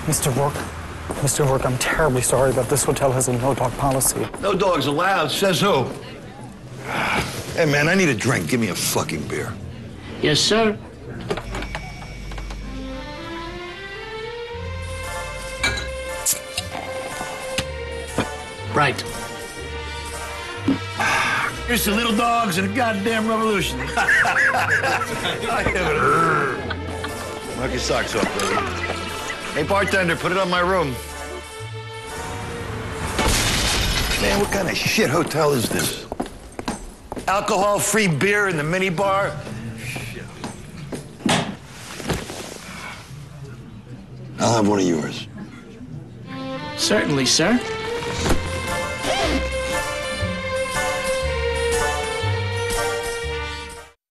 Mr. Rourke. Mr. Rourke, I'm terribly sorry, but this hotel has a no-dog policy. No dogs allowed, says who? Hey, man, I need a drink. Give me a fucking beer. Yes, sir. Right. Here's the little dogs and a goddamn revolution. Knock your socks off, baby. Hey, bartender, put it on my room. Man, what kind of shit hotel is this? Alcohol-free beer in the minibar? Shit. I'll have one of yours. Certainly, sir.